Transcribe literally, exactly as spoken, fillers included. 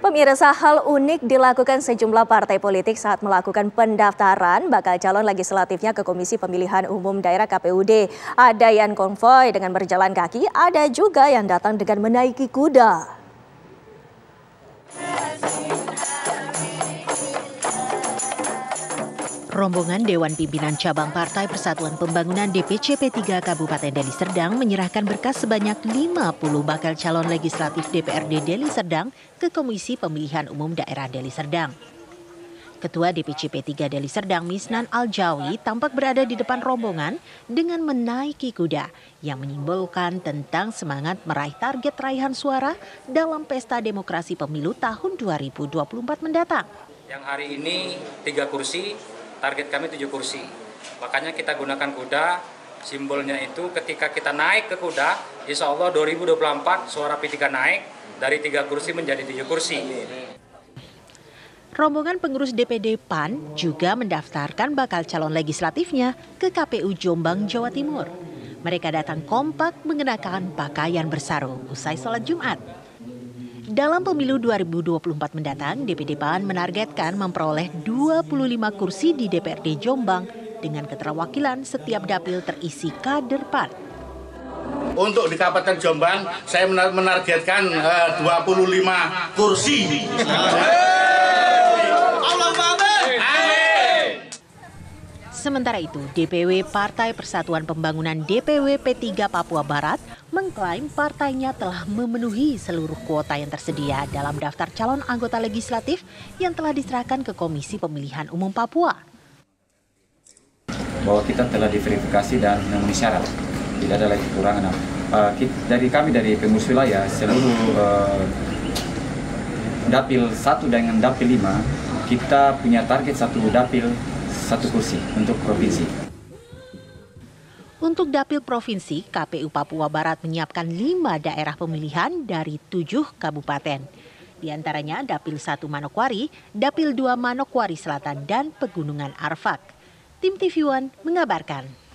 Pemirsa, hal unik dilakukan sejumlah partai politik saat melakukan pendaftaran bakal calon legislatifnya ke Komisi Pemilihan Umum Daerah K P U D. Ada yang konvoy dengan berjalan kaki, ada juga yang datang dengan menaiki kuda. Rombongan Dewan Pimpinan Cabang Partai Persatuan Pembangunan D P C P tiga Kabupaten Deli Serdang menyerahkan berkas sebanyak lima puluh bakal calon legislatif D P R D Deli Serdang ke Komisi Pemilihan Umum Daerah Deli Serdang. Ketua D P C P tiga Deli Serdang Misnan Aljawi tampak berada di depan rombongan dengan menaiki kuda yang menyimbolkan tentang semangat meraih target raihan suara dalam pesta demokrasi pemilu tahun dua ribu dua puluh empat mendatang. Yang hari ini tiga kursi, target kami tujuh kursi. Makanya kita gunakan kuda, simbolnya itu ketika kita naik ke kuda, insya Allah dua ribu dua puluh empat suara P tiga naik dari tiga kursi menjadi tujuh kursi. Rombongan pengurus D P D P A N juga mendaftarkan bakal calon legislatifnya ke K P U Jombang, Jawa Timur. Mereka datang kompak mengenakan pakaian bersarung usai sholat Jumat. Dalam pemilu dua ribu dua puluh empat mendatang, D P D P A N menargetkan memperoleh dua puluh lima kursi di D P R D Jombang dengan keterwakilan setiap dapil terisi kader P A N. Untuk di Kabupaten Jombang, saya menargetkan uh, dua puluh lima kursi. Sementara itu, D P W Partai Persatuan Pembangunan D P W P tiga Papua Barat mengklaim partainya telah memenuhi seluruh kuota yang tersedia dalam daftar calon anggota legislatif yang telah diserahkan ke Komisi Pemilihan Umum Papua. Bahwa kita telah diverifikasi dan memenuhi syarat, tidak ada lagi kekurangan. Uh, dari kami dari pengurus wilayah seluruh uh, dapil satu dengan dapil lima, kita punya target satu dapil satu kursi untuk provinsi. Untuk dapil provinsi, K P U Papua Barat menyiapkan lima daerah pemilihan dari tujuh kabupaten. Di antaranya dapil satu Manokwari, dapil dua Manokwari Selatan, dan Pegunungan Arfak. Tim T V One mengabarkan.